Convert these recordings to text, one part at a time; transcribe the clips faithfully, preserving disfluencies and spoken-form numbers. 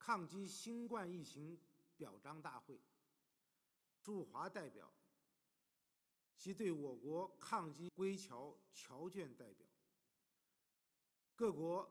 抗击新冠疫情表彰大会驻华代表及对我国抗击归侨侨眷代表，各国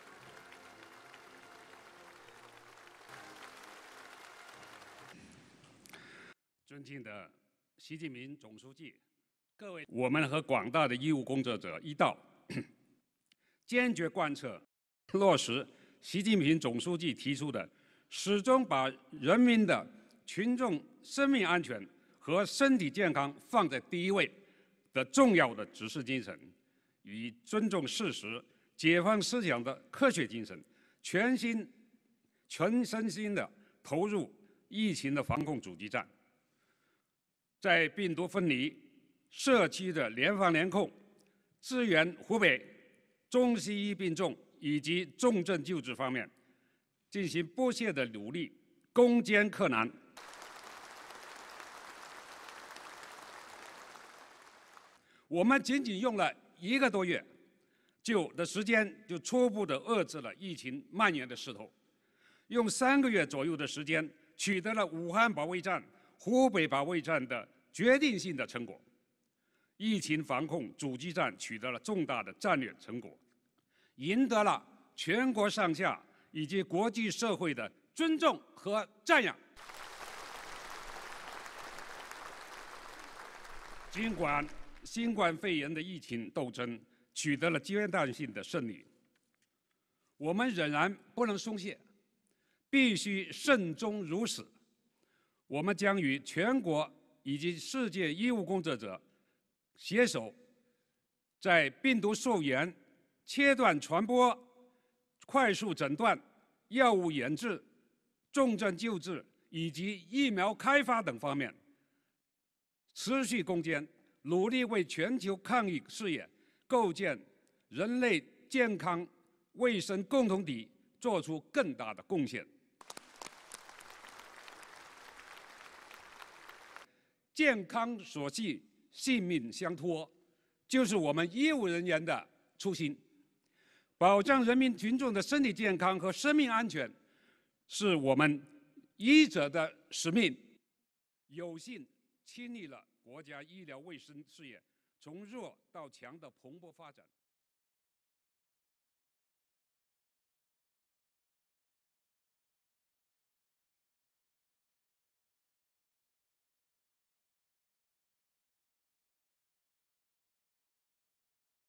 尊敬的习近平总书记，各位，我们和广大的医务工作者一道，坚决贯彻落实习近平总书记提出的始终把人民的群众生命安全和身体健康放在第一位的重要的指示精神，以尊重事实、解放思想的科学精神，全心、全身心的投入疫情的防控阻击战。在病毒分离、社区的联防联控、支援湖北中西医病重以及重症救治方面，进行不懈的努力，攻坚克难。我们仅仅用了一个多月就的时间，就初步的遏制了疫情蔓延的势头，用三个月左右的时间，取得了武汉保卫战、湖北保卫战的决定性的成果，疫情防控阻击战取得了重大的战略成果，赢得了全国上下以及国际社会的尊重和赞扬。尽管新冠肺炎的疫情斗争取得了阶段性的胜利，我们仍然不能松懈，必须慎终如始。我们将与全国以及世界医务工作者携手，在病毒溯源、切断传播、快速诊断、药物研制、重症救治以及疫苗开发等方面，持续攻坚，努力为全球抗疫事业构建人类健康卫生共同体做出更大的贡献。健康所系，性命相托，就是我们医务人员的初心。保障人民群众的身体健康和生命安全，是我们医者的使命。有幸亲历了国家医疗卫生事业从弱到强的蓬勃发展。